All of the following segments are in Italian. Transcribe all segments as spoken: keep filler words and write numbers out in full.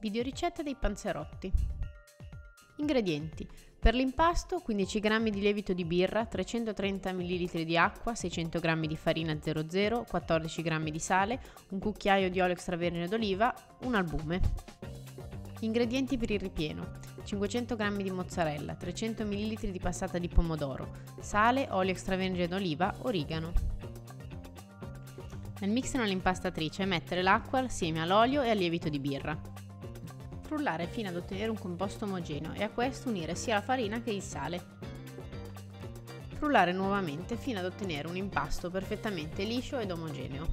Videoricetta dei panzerotti. Ingredienti: per l'impasto quindici grammi di lievito di birra, trecentotrenta millilitri di acqua, seicento grammi di farina zero zero, quattordici grammi di sale, un cucchiaio di olio extravergine d'oliva, un albume. Ingredienti per il ripieno: cinquecento grammi di mozzarella, trecento millilitri di passata di pomodoro, sale, olio extravergine d'oliva, origano. Nel mix nell'impastatrice mettere l'acqua assieme all'olio e al lievito di birra. Frullare fino ad ottenere un composto omogeneo e a questo unire sia la farina che il sale. Frullare nuovamente fino ad ottenere un impasto perfettamente liscio ed omogeneo.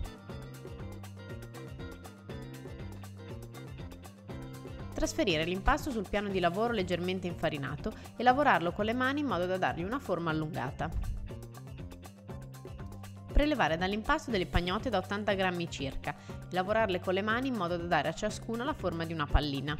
Trasferire l'impasto sul piano di lavoro leggermente infarinato e lavorarlo con le mani in modo da dargli una forma allungata. Prelevare dall'impasto delle pagnotte da ottanta grammi circa e lavorarle con le mani in modo da dare a ciascuna la forma di una pallina.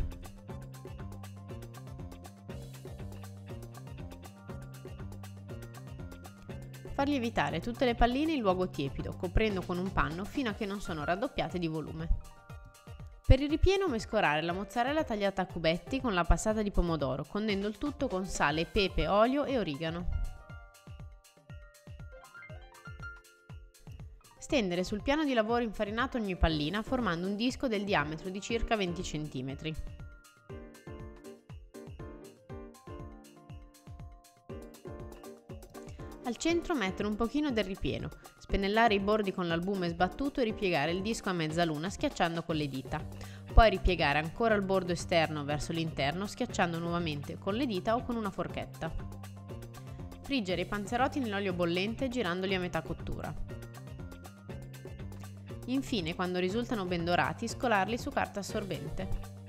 Far lievitare tutte le palline in luogo tiepido, coprendo con un panno fino a che non sono raddoppiate di volume. Per il ripieno mescolare la mozzarella tagliata a cubetti con la passata di pomodoro, condendo il tutto con sale, pepe, olio e origano. Stendere sul piano di lavoro infarinato ogni pallina formando un disco del diametro di circa venti centimetri. Al centro mettere un pochino del ripieno, spennellare i bordi con l'albume sbattuto e ripiegare il disco a mezzaluna schiacciando con le dita. Poi ripiegare ancora il bordo esterno verso l'interno schiacciando nuovamente con le dita o con una forchetta. Friggere i panzerotti nell'olio bollente girandoli a metà cottura. Infine, quando risultano ben dorati, scolarli su carta assorbente.